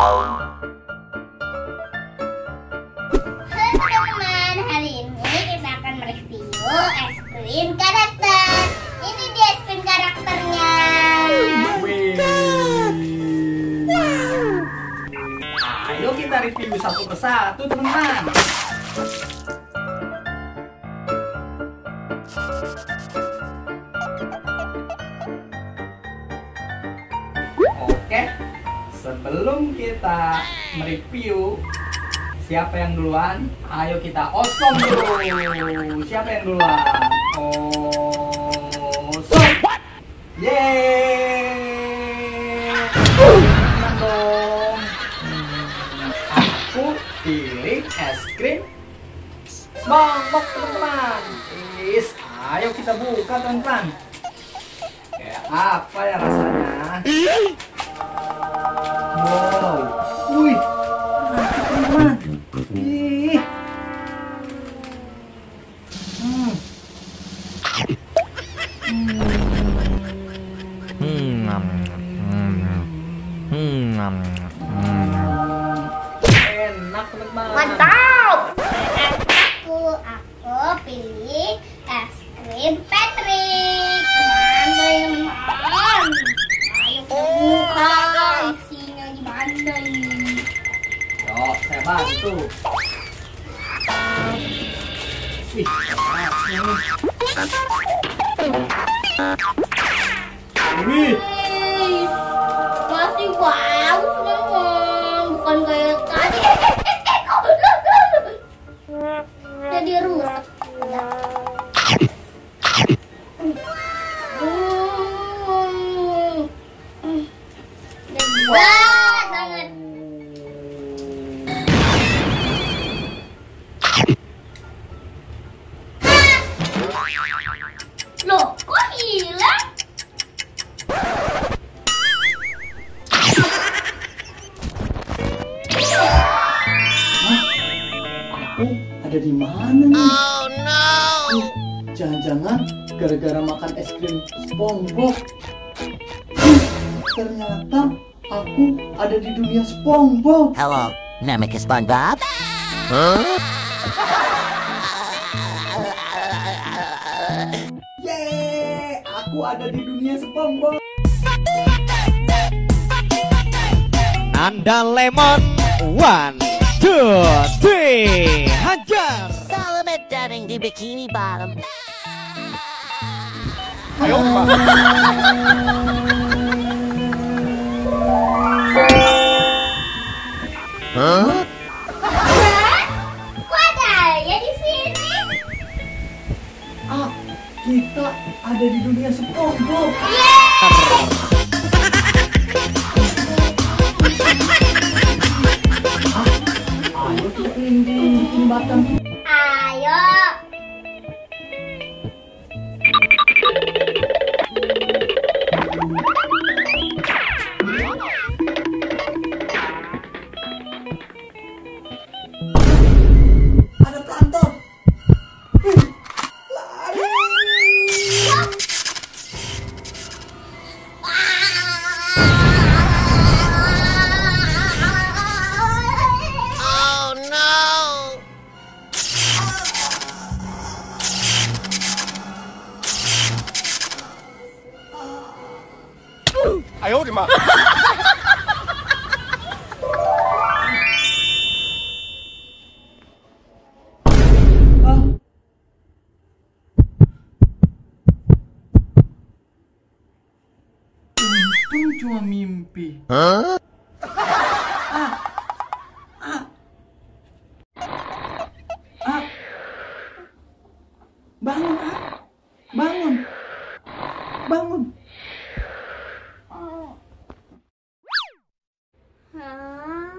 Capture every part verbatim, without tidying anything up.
teman-teman, hari ini kita akan mereview es krim karakter. Ini dia es krim karakternya. Ayo kita review satu persatu teman-teman. Oke, sebelum kita mereview siapa yang duluan, ayo kita osong dulu. Siapa yang duluan? Osong. Yeay. Teman dong. Aku pilih es krim SpongeBob teman-teman. Is, ayo kita buka teman-teman. Kayak apa ya rasanya? Wow, wih, teman-teman. Ih. Hmm. Hmm. Enak teman-teman. Mantap. Aku, aku pilih es krim Patrick. Teman-teman, ayo kita buka isinya gimana ini. Yo, saya bantu. Wih, panasnya nih. Wih, Wih, masih wow teman-teman, bukan kayak tadi. Jadi rusak. Lebat banget. Loh, kok hilang? aku ada di mana nih? Oh no. Jangan-jangan gara-gara makan es krim SpongeBob. Ih, ternyata aku ada di dunia SpongeBob. Hello, nama ke SpongeBob? Huh? Yeay, aku ada di dunia SpongeBob. Nanda Lemon, one, two, three, hajar. Selamat datang di Bikini Bottom. Ayo, Pak. Huh? Kok ada ya di sini? Ah, kita ada di dunia SpongeBob. Ayo kita keliling di Bikini Bottom. Ayo. Ada plankton. Wih, lari. Oh no! Ayo, di mana? Ah. Untung cuma mimpi. Huh? Ah. Ah. Ah. Bangun, ah. Bangun. Bangun. Hah?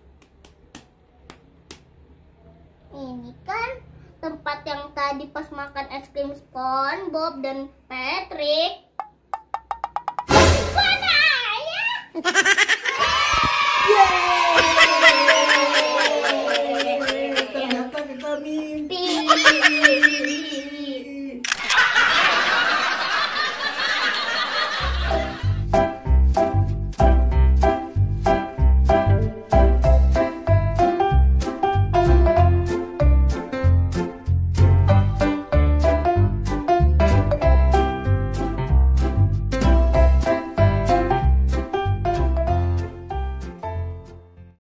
Ini kan tempat yang tadi pas makan es krim SpongeBob dan Patrick. Mana ya?